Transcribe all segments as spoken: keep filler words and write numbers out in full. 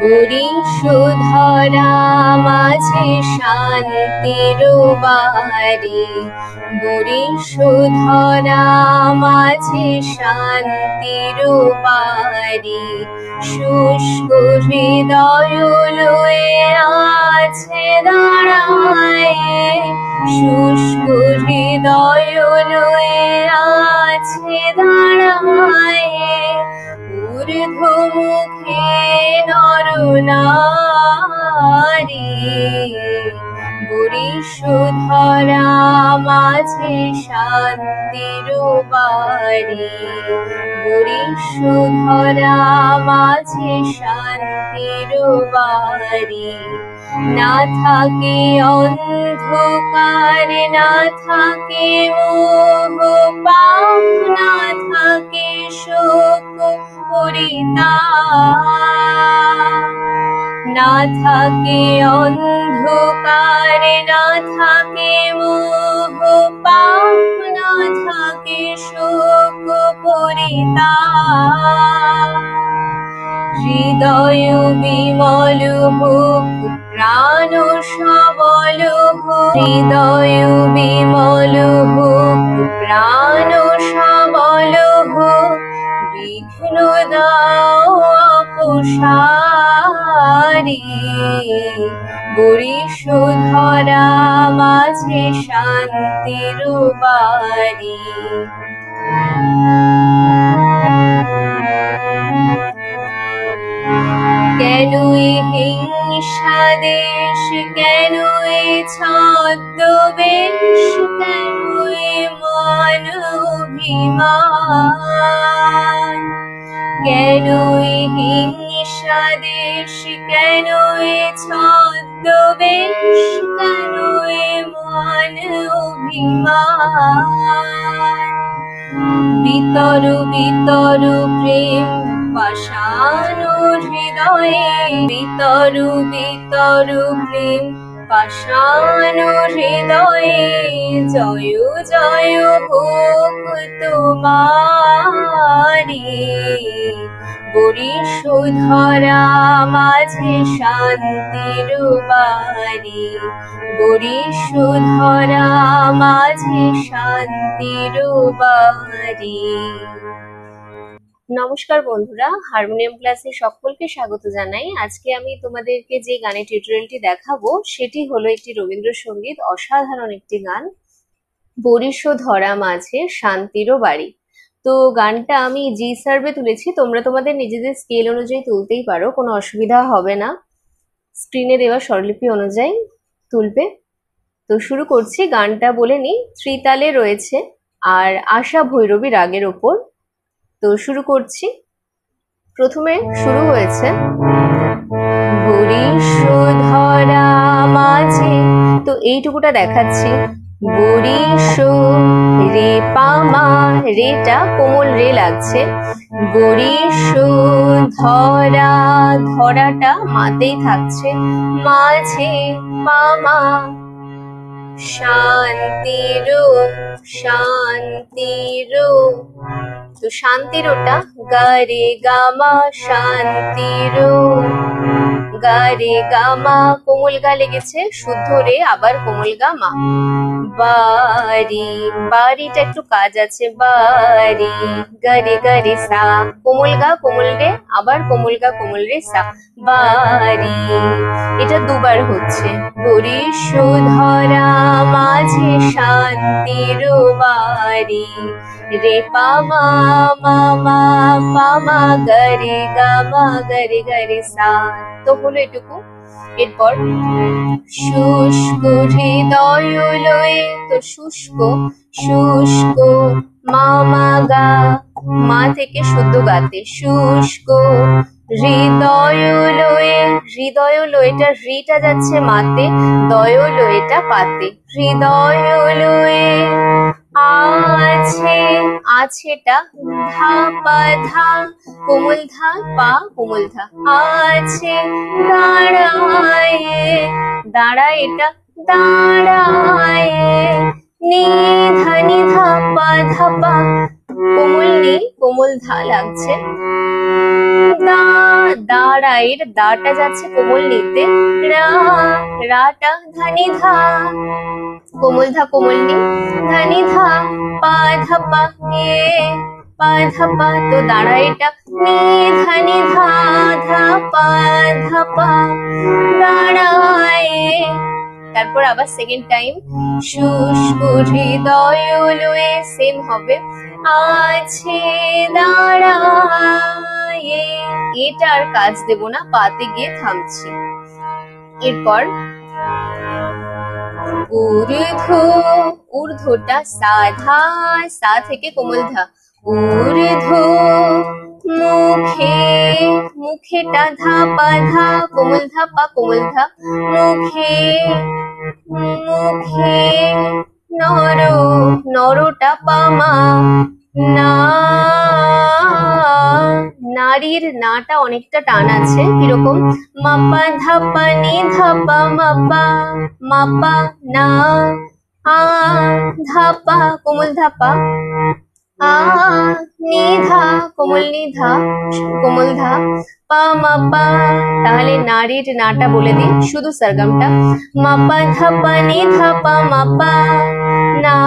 বরিশোধরা মাঝে শান্তির বাড়ি, বরিশোধরা মাঝে শান্তির বাড়ি। শুষ্ক হৃদয় লয়ে আছে দাঁড়ায়, শুষ্ক হৃদয় লয়ে আছে দাঁড়ায়। ঊর্ধ্বমুখে নরনারী, বরিশোধরা মাঝে শান্তির বাড়ি, বরিশোধরা মাঝে শান্তির বাড়ি। না থাকে অন্ধকার, না থাকে মোহ পাপ, না থাকে শোক পরিতাপ। না থাকে অন্ধকার, না থাকে মোহ পাপ, না থাকে শোক পরিতাপ। হৃদয় বিমল হোক, প্রাণ সবল হোক, হৃদয় বিমল হোক, প্রাণ সবল হোক। বিঘ্ন দাও অপসারি, বরিশোধরা মাঝে শান্তির বাড়ি। কেন এ হিংসা দেশ, কেন এ ছদ্মবেশ, কেন এ মান অভিমান। কেন এ হিংসা দেশ, কেন এ ছদ্মবেশ, কেন এ মান অভিমান। বিতর বিতর প্রেম পাষাণ হৃদয়ে, বিতর বিতর প্রেম পাষাণ হৃদয়ে। জয় জয় হোক তোমারি, বরিশোধরা মাঝে শান্তির বাড়ি, বরিশোধরা মাঝে শান্তির বাড়ি। নমস্কার বন্ধুরা, হারমোনিয়াম ক্লাসে সকলকে স্বাগত জানাই। আজকে আমি তোমাদেরকে যে গানের টিউটোরিয়ালটি দেখাবো সেটি হলো একটি রবীন্দ্রসঙ্গীত, অসাধারণ একটি গান, বরিশোধরা মাঝে শান্তির বাড়ি। তো গানটা আমি জি সার্ভে তুলেছি, তোমরা তোমাদের নিজেদের স্কেল অনুযায়ী তুলতেই পারো, কোনো অসুবিধা হবে না। স্ক্রিনে দেওয়া স্বরলিপি অনুযায়ী তুলবে। তো শুরু করছি। গানটা বলে নি, ত্রিতালে রয়েছে আর আশা ভৈরবী রাগের ওপর। তো শুরু করছি। প্রথমে শুরু হয়েছে বরিশোধরা মাঝে, তো এইটুকুটা দেখাচ্ছি। বরিশো রে পামা, রেটা কোমল রে লাগছে। বরিশোধরা, ধরাটা মাতেই থাকছে। মাঝে পামা, শান্তির শান্তির, তো শান্তিরটা গারে গামা, শান্তির গারে গামা, কোমল গা লেগেছে, শুদ্ধ রে আবার কোমল গামা। বাড়ি, বাড়িটা একটু কাজ আছে। বাড়ি গারে গারে সা, কোমল গা কোমল রে আবার কোমল গা কোমল রে সা। বাড়ি, এটা দুবার হচ্ছে। বরিশোধরা মাঝে শান্তির বাড়ি, রে পামা মামা পামা গারে গামা গারে গারে সা। তো হলো এটুকু। এরপর শুষ্ক হৃদয় লয়ে, তো শুষ্ক শুষ্ক মামা গা, মা থেকে শুদ্ধ গাতে। শুষ্ক হৃদয় লয়ে, হৃদয় লয়েটা রিটা যাচ্ছে মাতে, দয় লয়েটা পাতে। হৃদয় লয়ে আছে, আছেটা ধা পা ধা, কোমল ধা পা কোমল ধা। আছে দাঁড়ায়, দাঁড়ায় এটা দাঁড়ায়। নি ধা নি ধা পা ধা পা, কোমল নি কোমল ধা লাগছে, দা দাঁড়াইয়ের দাটা যাচ্ছে কোমল নিতে, রা রাটা ধানি ধা, কোমল ধা কোমল নি, ধানি ধা, পা ধা পা, এ পা ধা পা, তো দাঁড়াইটা নি ধানি ধা, ধা পা ধা পা, দাঁড়ায়। তারপর আবার সেকেন্ড টাইম, শুষ্ক হৃদয় লয়ে, সেম হবে, আছে দাঁড়ায়, এটা আর কাজ দেব না, পাতে গিয়ে থামছি। এরপর ঊর্ধ্ব, ঊর্ধ্বটা সাধা, সা থেকে কোমল ধা, ঊর্ধ্ব, মুখে, মুখেটা ধা পা ধা, কোমল ধা পা কোমল ধা, মুখে, মুখে, নর, নরটা পা মা, না, নারীর নাটা অনেকটা টান আছে, কিরকম, মাপা ধাপা নি ধাপা মাপা, মাপা না, আ ধাপা কোমল ধাপা, আ নিধা কোমল নিধা, কোমল ধা, পা মাপা। তাহলে নারীর নাটা বলে দিই, শুধু সরগমটা, মাপা ধাপা নি ধাপা মাপা, না,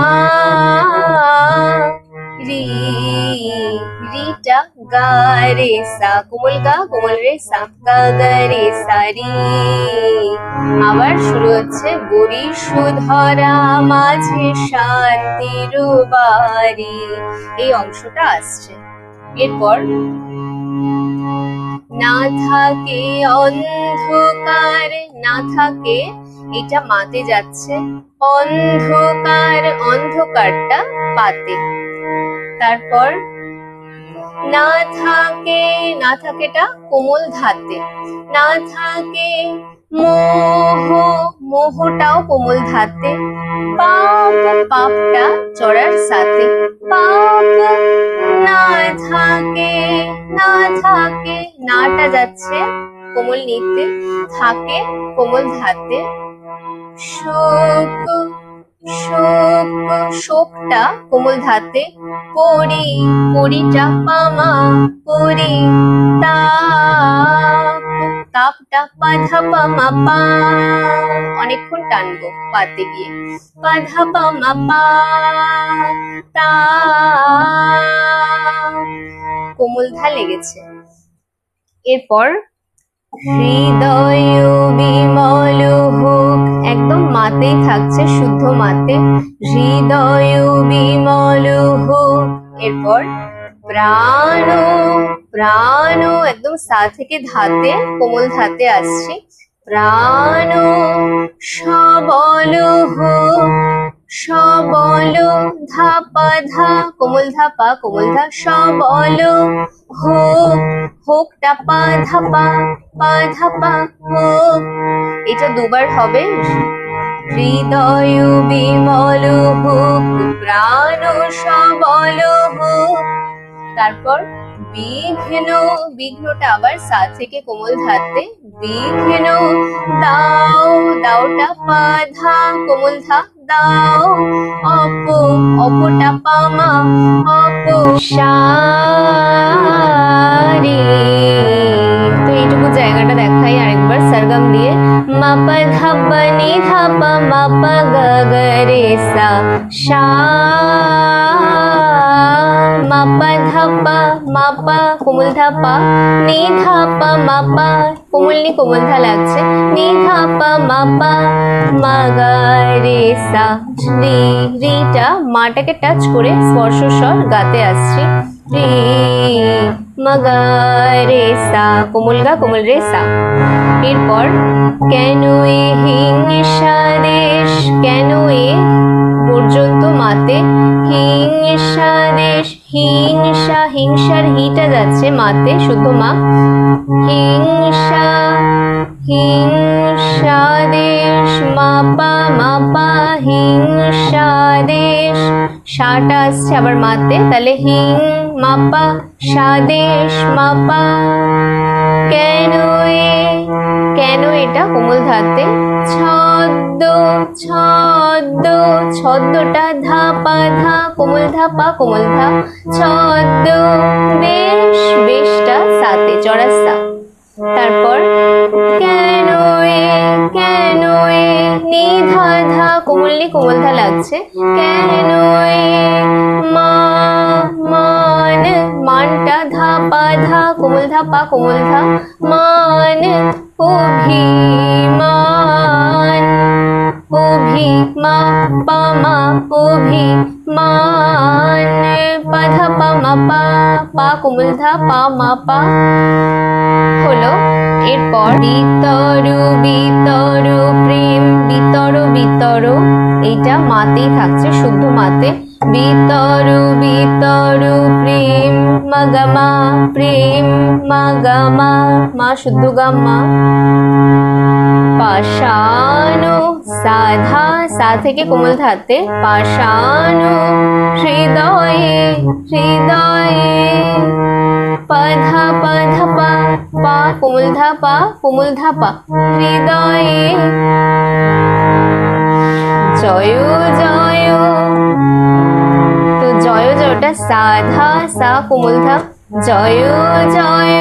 রি, রিটা গা রে সা, কোমল গা কোমল রে সা, গা গা রে সা রি। আবার শুরু হচ্ছে, বরিশোধরা মাঝে শান্তির বাড়ি, এই অংশটা আসছে। এরপর না থাকে অন্ধকার, না থাকে, এটা মাতে যাচ্ছে, অন্ধকার, অন্ধকারটা পাতে। তারপর না থাকে, না থাকেটা কোমল ধাতে, না থাকে, মোহ, মোহটাও কোমল ধাতে, পাপ, পাপটা চড়ার সাথে, পাপ, না থাকে, না থাকে, নাটা যাচ্ছে কোমল নিতে, থাকে কোমল ধাতে, শোক, শোক, শোকটা কোমল ধাতে, পরি, পরিটা পামা, পরি, তাপ, তাপটা পা ধা পা মা পা, অনেকক্ষণ টানবো পাতে গিয়ে, পা ধা পা মা পা, তা, কোমল ধা লেগেছে। এরপর হৃদয় বিমল হোক, একদম মাতেই থাকছে, শুদ্ধ মাতে, হৃদয় বিমল হোক। এরপর প্রাণ, প্রাণ একদম সা থেকে ধাতে, কোমল ধাতে আসছে, প্রাণ সবল হোক, সবল, ধাপা ধা কোমল ধাপা কোমল ধা, সবল হোক, হোকটা পা ধাপা, পা ধাপা হোক, এটা দুবার হবে, হৃদয় বিমল হোক, প্রাণ সবল হোক। তারপর বিঘ্ন, বিঘ্নটা আবার সা থেকে কোমল ধাতে, বিঘ্ন দাও, দাওটা পা ধা কোমল ধা, দাও, অপ, অপটা পামা, অপসারি। তো এইটুকু জায়গাটা দেখাই আরেকবার সরগম দিয়ে, মাপা ধাপা নি ধাপা মাপা গা গা রে সা, সা, মাপা ধাপা মাপা কোমল ধাপা, নি ধাপা মাপা, কোমল নি কোমল ধা লাগছে, নি ধাপা মাপা, মা গা রে সা, রি, রিটা মাটাকে টাচ করে স্পর্শ স্বর গাতে আসছে, রি, মা গা রে সা, কোমল গা কোমল রে সা। এরপর কেন এ হিংসা দেশ, কেন এ পর্যন্ত মাতে, হিংসা দেশ, হিংসা, হিংসার হিটা যাচ্ছে মাতে, শুদ্ধ মা, হিংসা, হিংসা দেশ, মাপা মাপা, হিংসা দেশ, সাটা আসছে আবার মাতে, তাহলে হিং মাপা, সাদেশ মাপা। কেন এ, কেন এটা কোমল ধাতে, ছদ্ম, ছদ্ম ছদ্ম ছদ্মটা ধা পা ধা কোমল ধা পা কোমল ধা ছদ্ম বেশ বেশটা সাতে চড়া সা। তারপর কেন এ কেন এ নি ধা ধা কোমল নি কোমল ধা লাগছে কেন এ মা মান মানটা ধা পা ধা কোমল ধা পা কোমল ধা মান অভিমান অভিমা পা মা অভিমান পা ধা পা মা পা পা কোমল ধা পা মা পা হলো। এরপর বিতরু বিতরু প্রেম বিতর বিতর এইটা মাতেই থাকছে শুদ্ধ মাতে বিতরু বিতরু প্রেম মাগামা প্রেম মাগামা মা শুদ্ধ গাম্মা। পাষাণো সাধা সা থেকে কোমল ধাতে পাষাণো হৃদয়ে হৃদয়ে পাধা পাধা পা পা কোমল ধা পা কোমল ধা পা হৃদয়ে। জয় জয় তো জয় জয়টা সাধা সা কোমল ধা জয় জয়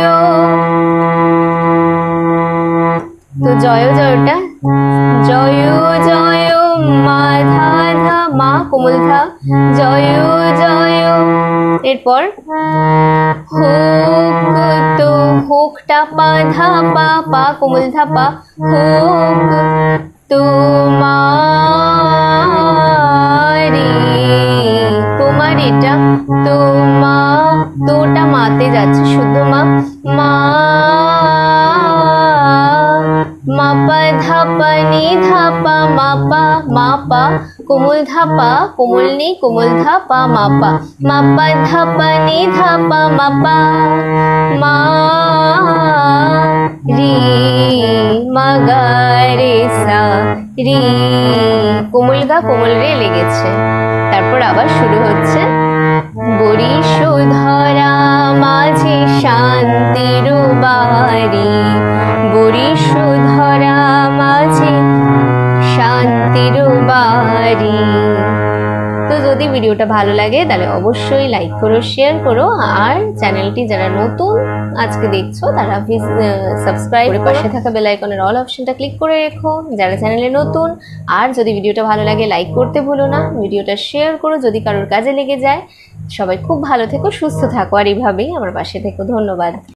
তো জয় জয়টা জয় জয় মা ধা ধা মা কোমল ধা জয় জয়। এরপর হোক তো হোকটা পা ধা পা পা কোমল ধা পা হোক তোমারি তোমার এটা তোমা তোটা মাতে যাচ্ছে শুদ্ধ মা মা মা পা ধা পা নি ধা পা মা পা মা পা কোমল ধা পা কোমল নি কোমল ধা পা মা পা মা পা ধা পা নি ধা পা মা পা মা রি মা গা রে সা রি কোমল গা কোমল রে লেগেছে। তারপর আবার শুরু হচ্ছে বরিশোধরা মাঝে শান্তির বাড়ি বরিশোধরা মাঝে শান্তির বাড়ি। তো যদি ভিডিওটা ভালো লাগে তাহলে অবশ্যই লাইক করো শেয়ার করো আর চ্যানেলটি যারা নতুন আজকে দেখছো তারা প্লিজ সাবস্ক্রাইব করে পাশে থাকা বেল আইকনের অল অপশনটা ক্লিক করে রেখো যারা চ্যানেলে নতুন। আর যদি ভিডিওটা ভালো লাগে লাইক করতে ভুলো না, ভিডিওটা শেয়ার করো যদি কারোর কাজে লেগে যায়। সবাই খুব ভালো থেকো সুস্থ থাকো আর এইভাবেই আমার পাশে থেকো। ধন্যবাদ।